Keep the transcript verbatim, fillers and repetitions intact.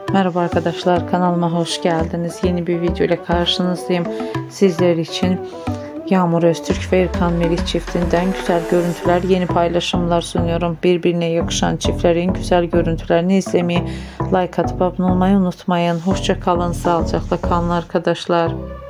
Merhaba arkadaşlar, kanalıma hoş geldiniz. Yeni bir video ile karşınızdayım. Sizler için Yagmur, Ozturk ve Erkan Meriç çiftinden güzel görüntüler, yeni paylaşımlar sunuyorum. Birbirine yakışan çiftlerin güzel görüntülerini izlemeyi, like atıp abone olmayı unutmayın. Hoşça kalın, sağlıcakla kalın arkadaşlar.